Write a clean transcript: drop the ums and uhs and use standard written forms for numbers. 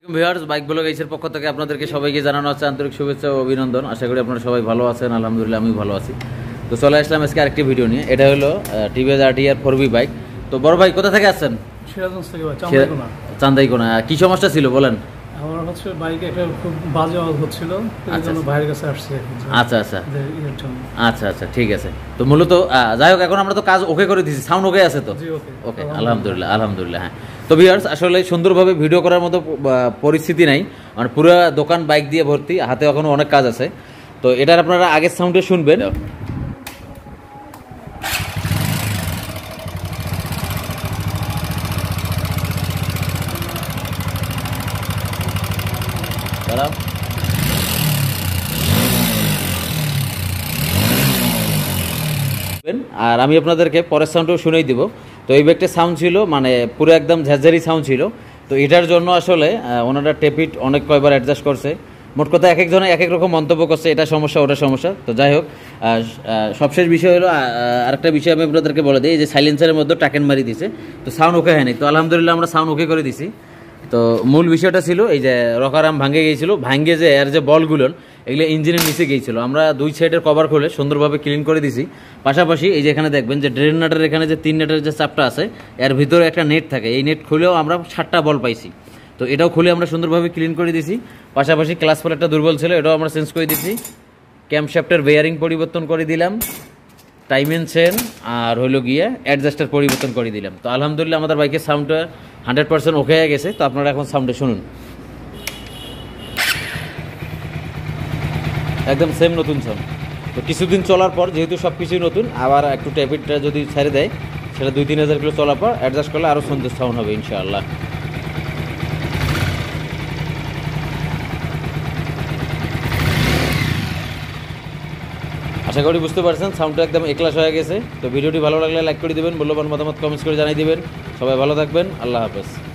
Viewers bike blog এইচের পক্ষ থেকে আপনাদেরকে সবাইকে জানানো হচ্ছে আন্তরিক শুভেচ্ছা ও অভিনন্দন। আশা করি আপনারা সবাই ভালো আছেন, আলহামদুলিল্লাহ আমি ভালো আছি। তো চলে আসলাম আজকে আরেকটি ভিডিও নিয়ে। এটা হলো টিভিএস RTR 4V বাইক। তো বড় ভাই কোথা থেকে আসছেন? সিরাজগঞ্জ থেকে ভাই, চান্দাইকোনা। চান্দাইকোনা। কি সমস্যা ছিল বলেন? আমার হচ্ছে বাইকে একটা খুব বাজে আওয়াজ হচ্ছিল, এই জন্য ভাইয়ের কাছে আসছে। আচ্ছা আচ্ছা আচ্ছা আচ্ছা ঠিক আছে। তো মূলত যাই হোক, এখন আমরা তো কাজ ওকে করে দিয়েছি, সাউন্ড ওকে আছে তো? ওকে আলহামদুলিল্লাহ আলহামদুলিল্লাহ। হ্যাঁ, তো ভিউয়ার্স আসলে সুন্দরভাবে ভিডিও করার মতো পরিস্থিতি নাই, মানে পুরো দোকান বাইক দিয়ে ভর্তি, হাতে এখনো অনেক কাজ আছে। তো এটার আপনারা আগের সাউন্ডে শুনবেন। আর আমি আপনাদেরকে পরের সাউন্ডও শুনেই দিব। তো এই ব্যাগটার সাউন্ড ছিল মানে পুরো একদম ঝাঁঝারি সাউন্ড ছিল। তো এটার জন্য আসলে ওনারা টেপিট অনেক কয়বার অ্যাডজাস্ট করছে। মোট কথা এক একজনে এক এক রকম মন্তব্য করছে, এটা সমস্যা ওটা সমস্যা। তো যাই হোক, সবশেষ বিষয় হলো আরেকটা বিষয় আমি আপনাদেরকে বলে দিই, যে সাইলেন্সারের মধ্যে টাকেন মারি দিছে, তো সাউন্ড ওকে হয়নি। তো আলহামদুলিল্লাহ আমরা সাউন্ড ওকে করে দিছি। তো মূল বিষয়টা ছিল এই যে রকারাম ভাঙে গিয়েছিল, ভাঙে যে এর যে বলগুলো এগুলো ইঞ্জিনের নিচে গিয়েছিল, আমরা দুই সাইডের কভার খুলে সুন্দরভাবে ক্লিন করে দিছি। পাশাপাশি এই যে এখানে দেখবেন যে ড্রেন নাটের এখানে যে 3 নেটের যে চাপটা আছে, এর ভিতরে একটা নেট থাকে, এই নেট খুলেও আমরা 7টা বল পাইছি। তো এটাও খুলে আমরা সুন্দরভাবে ক্লিন করে দিছি। পাশাপাশি ক্লাস প্লেটটা দুর্বল ছিল, এটাও আমরা চেঞ্জ করে দিছি। ক্যাম্পশ্যাফটের বেয়ারিং পরিবর্তন করে দিলাম, টাইমেন চেন আর হইলো গিয়ে অ্যাডজাস্টার পরিবর্তন করে দিলাম। তো আলহামদুলিল্লাহ আমাদের বাইকের সাউন্ডটা 100% ওকে হয়ে গেছে। তো আপনারা এখন সাউন্ডে শুনুন, একদম সেম নতুন সাউন্ড। তো কিছুদিন চলার পর যেহেতু সব কিছুই নতুন, আবার একটু ট্যাপিটটা যদি ছেড়ে দেয়, সেটা 2-3 হাজার কিলো চলার পর অ্যাডজাস্ট করলে আরও সুন্দর সাউন্ড হবে ইনশাআল্লাহ। আশা করি বুঝতে পারছেন, সাউন্ডটা একদম একলাস হয়ে গেছে। তো ভিডিওটি ভালো লাগলে লাইক করে দিবেন, মূল্যবান মতামত কমেন্টস করে জানিয়ে দিবেন। সবাই ভালো থাকবেন, আল্লাহ হাফেজ।